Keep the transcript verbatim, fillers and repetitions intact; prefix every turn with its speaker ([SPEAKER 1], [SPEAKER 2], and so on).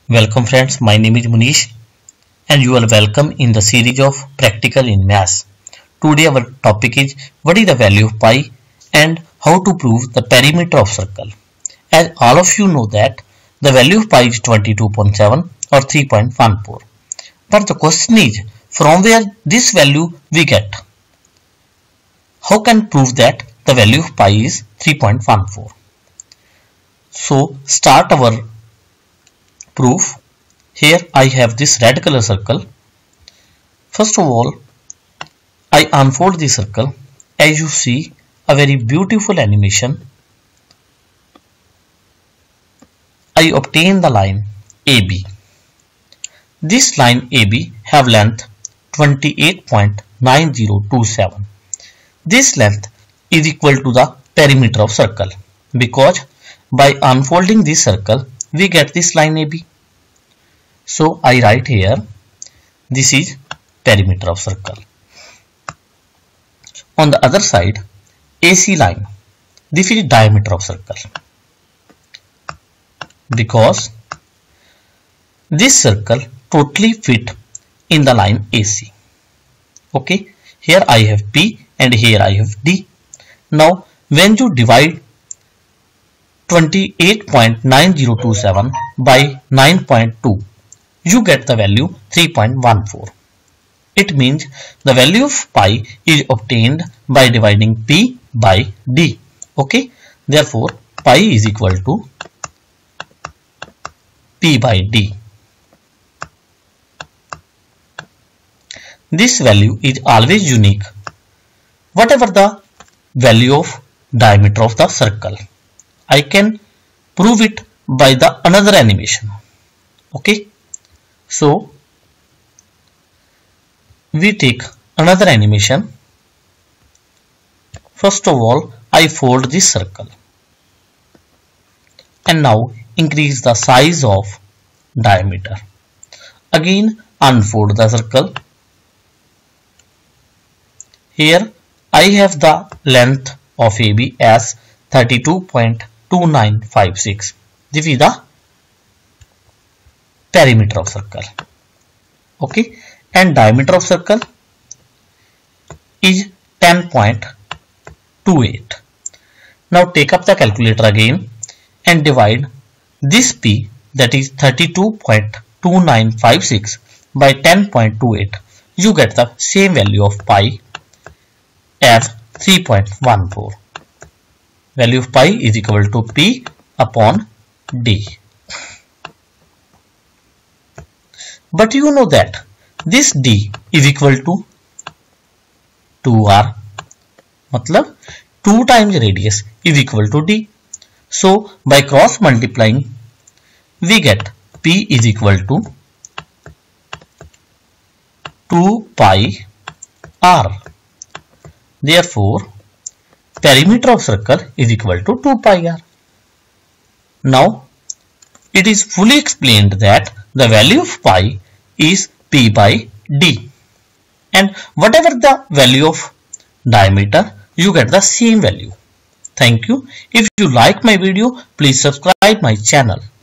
[SPEAKER 1] Welcome friends, my name is Munish and you are welcome in the series of Practical in Maths. Today our topic is what is the value of pi and how to prove the perimeter of circle. As all of you know that the value of pi is twenty-two point seven or three point one four. But the question is from where this value we get. How can prove that the value of pi is three point one four? So start our proof. Here I have this red color circle. First of all, I unfold the circle. As you see, a very beautiful animation. I obtain the line A B. This line A B have length twenty-eight point nine zero two seven. This length is equal to the perimeter of circle because by unfolding this circle we get this line A B. So I write here this is perimeter of circle. On the other side, A C line, this is diameter of circle because this circle totally fit in the line A C. Okay, here I have P and here I have D. Now when you divide twenty-eight point nine zero two seven by nine point two, you get the value three point one four. It means the value of pi is obtained by dividing P by D. Okay, therefore pi is equal to P by D. This value is always unique, whatever the value of diameter of the circle. I can prove it by the another animation. Okay, so we take another animation. First of all, I fold this circle and now increase the size of diameter. Again unfold the circle. Here I have the length of A B as thirty-two point two nine five six. This is the perimeter of circle. Okay, and diameter of circle is ten point two eight. Now take up the calculator again and divide this P, that is thirty-two point two nine five six, by ten point two eight. You get the same value of pi as three point one four. Value of pi is equal to P upon D. But you know that this D is equal to two R. Matlab two times radius is equal to D. So by cross multiplying we get P is equal to two pi R. Therefore perimeter of circle is equal to two pi R. Now it is fully explained that the value of pi is P by D, and whatever the value of diameter, you get the same value. Thank you. If you like my video, please subscribe my channel.